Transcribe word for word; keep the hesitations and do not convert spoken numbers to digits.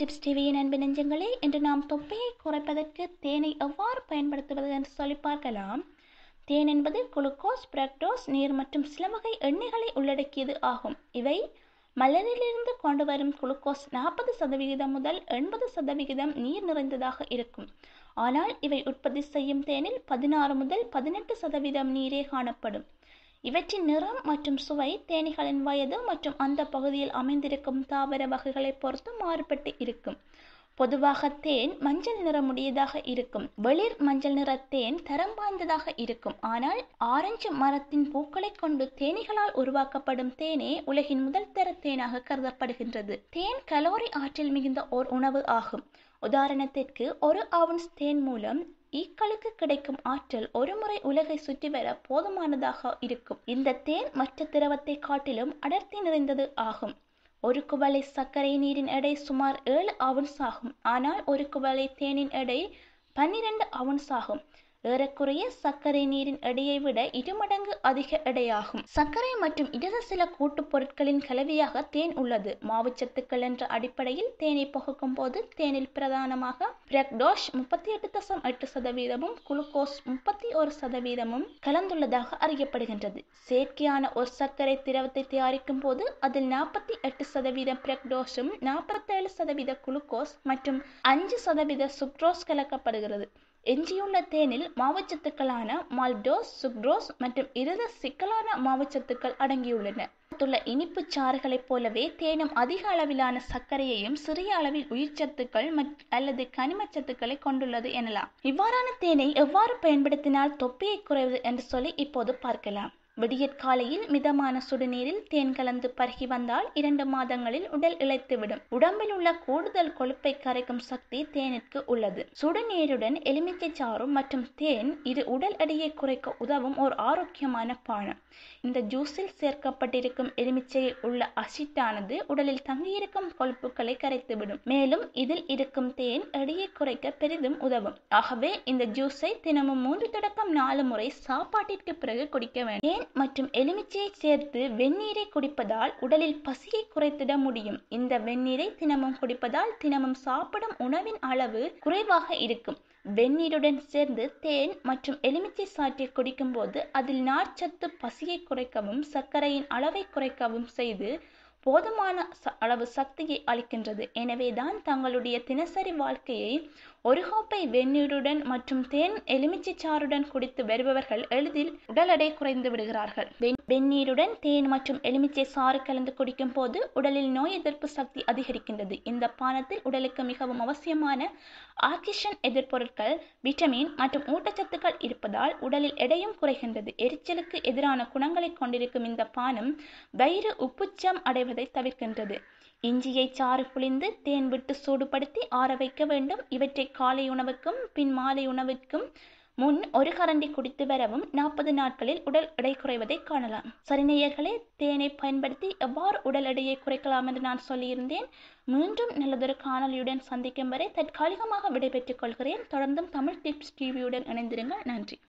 Tips டிவியின் அன்பு நெஞ்சங்களே, இன்று நாம் தொப்பையை குறைப்பதற்கு தேனை எவ்வாறு பயன்படுத்துவது என்று சொல்லி பார்க்கலாம். தேன் என்பது குளுக்கோஸ், பிரக்டோஸ், நீர் மற்றும் சில வகை எண்ணெய்களை உள்ளடக்கியது ஆகும். இவை மலரிலிருந்து கொண்டு வரும் குளுக்கோஸ் நாற்பது சதவிகிதம் முதல் எண்பது சதவிகிதம் நீர் நிறைந்ததாக இருக்கும். ஆனால் இவை உற்பத்தி செய்யும் தேனில் பதினாறு முதல் பதினெட்டு சதவீதம் நீரே காணப்படும். இவற்றின் நிறம் மற்றும் சுவை தேனீகளின் வயது மற்றும் அந்த பகுதியில் அமைந்திருக்கும் தாவர வகைகளை பொறுத்து மாறுபட்டு இருக்கும். பொதுவாக தேன் மஞ்சள் நிறமுடையதாக இருக்கும். வெளிர் மஞ்சள் நிற தேன் தரம் வாய்ந்ததாக இருக்கும். ஆனால் ஆரஞ்சு மரத்தின் பூக்களை கொண்டு தேனீகளால் உருவாக்கப்படும் தேனே உலகின் முதல் தர தேனாக கருதப்படுகின்றது. தேன் கலோரி ஆற்றல் மிகுந்த ஓர் உணவு ஆகும். உதாரணத்திற்கு, ஒரு அவுன்ஸ் தேன் மூலம் ஈக்களுக்கு கிடைக்கும் ஆற்றல் ஒரு முறை உலகை சுற்றி வர போதுமானதாக இருக்கும். இந்த தேன் மற்ற திரவத்தை காட்டிலும் அடர்த்தி நிறைந்தது ஆகும். ஒரு குவளை சர்க்கரை நீரின் எடை சுமார் ஏழு அவுன்ஸ் ஆகும். ஆனால் ஒரு குவளை தேனின் எடை பன்னிரண்டு அவுன்ஸ் ஆகும். ஏறக்குறைய சர்க்கரை நீரின் எடையை விட இருமடங்கு அதிக எடையாகும். சர்க்கரை மற்றும் இதர சில கூட்டுப் பொருட்களின் கலவையாக தேன் உள்ளது. மாவுச்சத்துக்கள் என்ற அடிப்படையில் தேனை புகுக்கும் போது தேனில் பிரதானமாக பிரக்டோஸ் முப்பத்தி எட்டு தசம் எட்டு சதவீதமும் குளுக்கோஸ் முப்பத்தி ஒரு சதவீதமும் கலந்துள்ளதாக அறியப்படுகின்றது. செயற்கையான ஒரு சர்க்கரை திரவத்தை தயாரிக்கும் போது அதில் நாற்பத்தி எட்டு சதவீதம் பிரக்டோஸும் நாற்பத்தேழு சதவீத குளுக்கோஸ் மற்றும் அஞ்சு சதவீத சுக்ரோஸ் கலக்கப்படுகிறது. எஞ்சியுள்ள தேனில் மாவுச்சத்துக்களான மால்டோஸ், சுக்ரோஸ் மற்றும் இதர சிக்கலான மாவுச்சத்துக்கள் அடங்கியுள்ளன. இனிப்பு சாறுகளைப் போலவே தேனும் அதிக அளவிலான சர்க்கரையையும் சிறிய அளவில் உயிர்ச்சத்துக்கள் அல்லது கனிமச்சத்துக்களை கொண்டுள்ளது எனலாம். இவ்வாறான தேனை எவ்வாறு பயன்படுத்தினால் தொப்பையை குறைவது என்று சொல்லி இப்போது பார்க்கலாம். விடியற்காலையில் மிதமான சுடுநீரில் தேன் கலந்து பருகி வந்தால் இரண்டு மாதங்களில் உடல் இளைத்துவிடும். உடம்பில் உள்ள கூடுதல் கொழுப்பை கரைக்கும் சக்தி தேனிற்கு உள்ளது. சுடுநீருடன் எலுமிச்சை சாறு மற்றும் தேன் இது உடல் எடையை குறைக்க உதவும் ஒரு ஆரோக்கியமான பானம். இந்த ஜூஸில் சேர்க்கப்பட்டிருக்கும் எலுமிச்சையில் உள்ள அசிட்டானது உடலில் தங்கியிருக்கும் கொழுப்புகளை கரைத்துவிடும். மேலும் இதில் இருக்கும் தேன் எடையை குறைக்க பெரிதும் உதவும். ஆகவே இந்த ஜூஸை தினமும் மூன்று தொடக்கம் நாலு முறை சாப்பாட்டிற்கு பிறகு குடிக்க வேண்டும். மற்றும் எலுமிச்சையை சேர்த்து வெந்நீரை குடிப்பதால் உடலில் பசியை குறைத்திட முடியும். இந்த வெந்நீரை தினமும் குடிப்பதால் தினமும் சாப்பிடும் உணவின் அளவு குறைவாக இருக்கும். வெந்நீருடன் சேர்ந்து தேன் மற்றும் எலுமிச்சை சாற்றை குடிக்கும் போது அதில் நார்ச்சத்து பசியை குறைக்கவும் சர்க்கரையின் அளவை குறைக்கவும் செய்து போதுமான அளவு சக்தியை அளிக்கின்றது. எனவேதான் தங்களுடைய தினசரி வாழ்க்கையை ஒரு கோப்பை வெந்நீருடன் மற்றும் தேன் எலுமிச்சை சாறுடன் குடித்து வருபவர்கள் எளிதில் உடல் எடை குறைந்து விடுகிறார்கள். வெந்நீருடன் தேன் மற்றும் எலுமிச்சை சாறு கலந்து குடிக்கும் போது உடலில் நோய் எதிர்ப்பு சக்தி அதிகரிக்கின்றது. இந்த பானத்தில் உடலுக்கு மிகவும் அவசியமான ஆக்சிஜன் எதிர்ப்பொருட்கள், விட்டமின் மற்றும் ஊட்டச்சத்துக்கள் இருப்பதால் உடலில் எடையும் குறைகின்றது. எரிச்சலுக்கு எதிரான குணங்களை கொண்டிருக்கும் இந்த பானம் வயிறு உப்புச்சம் அடைவதை தவிர்க்கின்றது. இஞ்சியை சாறு புழிந்து தேன் விட்டு சூடுபடுத்தி ஆற வைக்க வேண்டும். இவற்றை காலை உணவுக்கும் பின் மாலை உணவிற்கும் முன் ஒரு கரண்டி குடித்து வரவும் நாற்பது நாட்களில் உடல் எடை குறைவதை காணலாம். சரி நேயர்களே, தேனை பயன்படுத்தி எவ்வாறு உடல் எடையை குறைக்கலாம் என்று நான் சொல்லியிருந்தேன். மீண்டும் நல்லதொரு காணொலியுடன் சந்திக்கும் வரை தற்காலிகமாக விடைபெற்றுக் கொள்கிறேன். தொடர்ந்தும் தமிழ் டிப்ஸ் டிவியுடன் இணைந்திருங்கள். நன்றி.